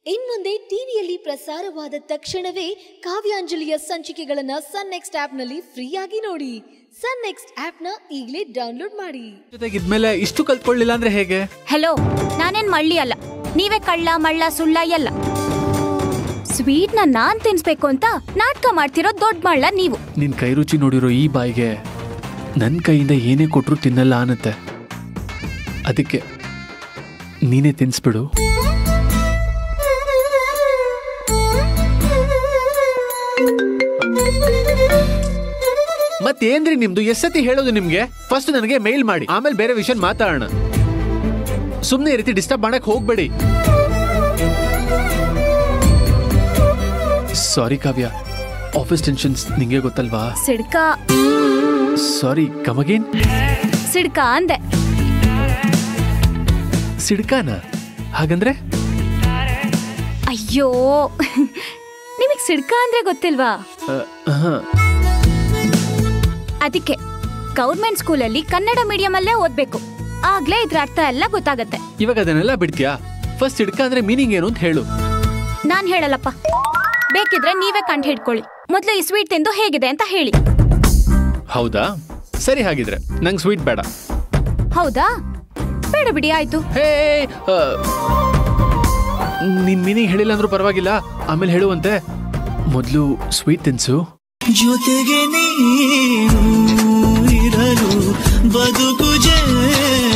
ಇನ್ಮುಂದೆ ಟಿವಿಯಲ್ಲಿ ಪ್ರಸಾರವಾದ ತಕ್ಷಣವೇ ಕಾವ್ಯಾಂಜಲಿಯ ಸಂಚಿಕೆಗಳನ್ನ ಸನ್ ನೆಕ್ಸ್ಟ್ ಆಪ್ನಲ್ಲಿ ಫ್ರೀಯಾಗಿ ನೋಡಿ. ಸನ್ ನೆಕ್ಸ್ಟ್ ಆಪ್ನ ಈಗಲೇ ಡೌನ್ಲೋಡ್ ಮಾಡಿ. ಜೊತೆಗೆ ಇದ್ಮೇಲೆ ಇಷ್ಟು ಕಲ್ತ್ಕೊಳ್ಳಿಲ್ಲ ಅಂದ್ರೆ ಹೇಗೆ? ಹೆಲೋ, ನಾನೇನ್ ಮಳ್ಳಿ ಅಲ್ಲ, ನೀವೇ ಕಳ್ಳ ಮಳ್ಳ ಸುಳ್ಳ ಎಲ್ಲ. ಸ್ವೀಟ್ನ ನಾನ್ ತಿನ್ಸ್ಬೇಕು ಅಂತ ನಾಟಕ ಮಾಡ್ತಿರೋ ದೊಡ್ಡ ಮಳ್ಳ ನೀವು. ನಿನ್ ಕೈ ರುಚಿ ನೋಡಿರೋ ಈ ಬಾಯಿಗೆ ನನ್ ಕೈಯಿಂದ ಏನೇ ಕೊಟ್ರು ತಿನ್ನಲ್ಲ ಅನ್ನತ್ತೆ. ಅದಕ್ಕೆ ನೀನೇ ತಿನ್ಸ್ಬಿಡು. ಮತ್ತೇನ್ರಿ ನಿಮ್ದು? ಎಷ್ಟತಿ ಹೇಳೋದು ನಿಮ್ಗೆ? ಫಸ್ಟ್ ನನಗೆ ಮೇಲ್ ಮಾಡಿ, ಆಮೇಲೆ ಬೇರೆ ವಿಷಯ ಮಾತಾಡೋಣ. ಸುಮ್ನೆ ಈ ರೀತಿ ಡಿಸ್ಟರ್ಬ್ ಮಾಡಕ್ ಹೋಗ್ಬೇಡಿ. ಸಾರಿ ಕಾವ್ಯ, ಆಫೀಸ್ ಟೆನ್ಷನ್ಸ್ ನಿಂಗೆ ಗೊತ್ತಲ್ವಾ? ಸಿಡ್ಕ. ಸಾರಿ, ಕಮಗೇನ್? ಸಿಡ್ಕ ಅಂದೆ. ಸಿಡ್ಕಾನ? ಹಾಗಂದ್ರೆ? ಅಯ್ಯೋ, ನಿಮಗ್ ಸಿಡ್ಕ ಅಂದ್ರೆ ಗೊತ್ತಿಲ್ವಾ? ಅದಕ್ಕೆ ಗೌರ್ಮೆಂಟ್ ಸ್ಕೂಲಲ್ಲಿ ಕನ್ನಡ ಮೀಡಿಯಂ ಅಲ್ಲೇ ಓದ್ಬೇಕು, ಆಗ್ಲೇ ಇದ್ರ ಅರ್ಥ ಎಲ್ಲ ಗೊತ್ತಾಗತ್ತೆ. ಇವಾಗ ಅದನ್ನೆಲ್ಲ ಬಿಡ್ತೀಯಾ? ಫಸ್ಟ್ ಸಿಡ್ಕ ಅಂದ್ರೆ ಮೀನಿಂಗ್ ಏನು ಅಂತ ಹೇಳು. ನಾನ್ ಹೇಳಲ್ಲಪ್ಪ, ಬೇಕಿದ್ರೆ ನೀವೇ ಕಂಡು ಹಿಡ್ಕೊಳ್ಳಿ. ಮೊದ್ಲು ಈ ಸ್ವೀಟ್ ತಿಂದು ಹೇಗಿದೆ ಅಂತ ಹೇಳಿ. ಹೌದಾ? ಸರಿ, ಹಾಗಿದ್ರೆ ನಂಗೆ ಸ್ವೀಟ್ ಬೇಡ. ಹೌದಾ? ಬೇಡ ಬಿಡಿ, ಆಯ್ತು. ಹೇ, ನಿನ್ ಮೀನಿಂಗ್ ಹೇಳಿಲ್ಲ ಅಂದ್ರೂ ಪರವಾಗಿಲ್ಲ, ಆಮೇಲೆ ಹೇಳುವಂತೆ. ಮೊದ್ಲು ಸ್ವೀಟ್ ತಿನ್ಸು. ಜೊತೆಗೆ ನೀನು ಇರಲು ಬದುಕು